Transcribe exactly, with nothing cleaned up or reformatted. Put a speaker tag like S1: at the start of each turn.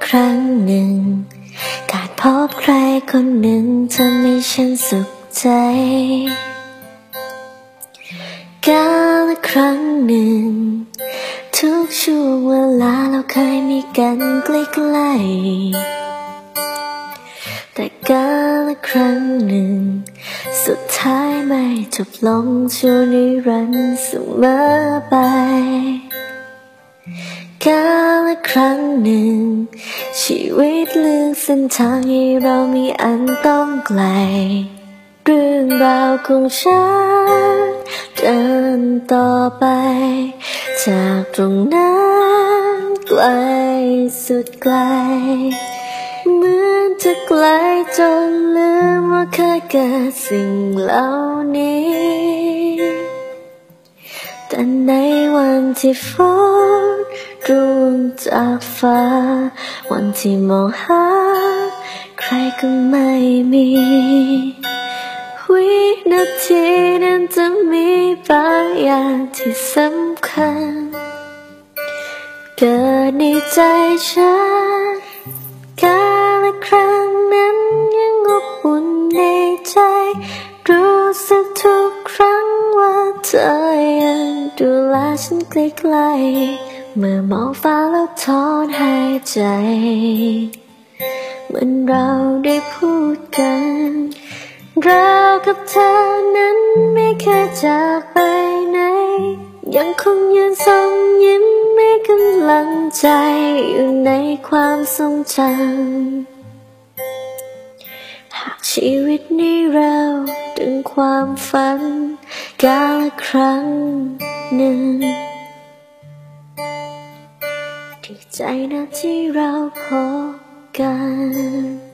S1: รั้งหนึ่งการพบใครคนหนึ่งทำให้ฉันสุขใจกาลครั้งหนึ่งทุกช่วงเวลาเราเคยมีกันใกล้ๆแต่กาลครั้งหนึ่งสุดท้ายไม่จบลงชั่วนิรันดร์เสมอไปกาลครั้งหนึ่งชีวิตเลือกเส้นทางให้เรามีอันต้องไกลเรื่องราวของฉันเดินต่อไปจากตรงนั้นไกลสุดไกลเหมือนจะไกลจนลืมว่าเคยเกิดสิ่งเหล่านี้แต่ในวันที่ฝนร่วงจากฟ้าวันที่มองหาใครก็ไม่มีวินาทีนั้นจะมีบางอย่างที่สำคัญเกิดในใจฉันกาลครั้งนั้นยังอบอุ่นในใจรู้สึกทุกครั้งว่าเธอยังดูแลฉันใกล้ๆเมื่อมองฟ้าแล้วถอนหายใจเหมือนเราได้พูดกันเรากับเธอนั้นไม่เคยจากไปไหนยังคงยืนส่งยิ้มให้กำลังใจอยู่ในความทรงจำหากชีวิตนี้เราถึงความฝันกาลครั้งหนึ่งดีใจนะที่เราพบกัน